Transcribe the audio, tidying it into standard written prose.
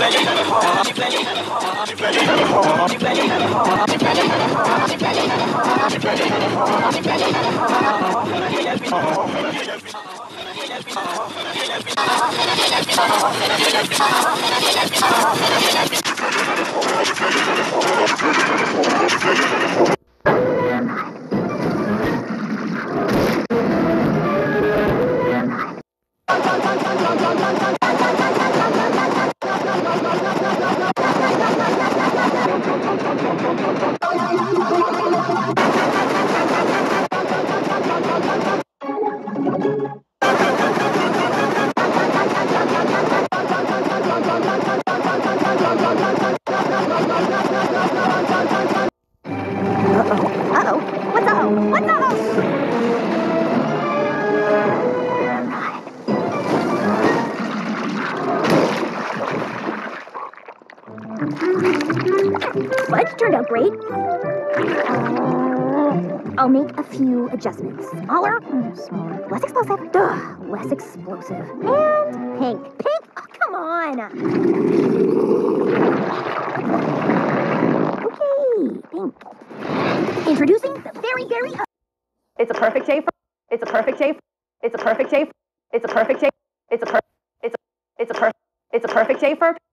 Fudge turned out great. I'll make a few adjustments. Smaller, less explosive, less explosive. And pink. Pink? Oh, come on. Okay, pink. Introducing the very... It's a perfect day for... It's a perfect day... It's a perfect day... It's a perfect day... It's a perfect day for...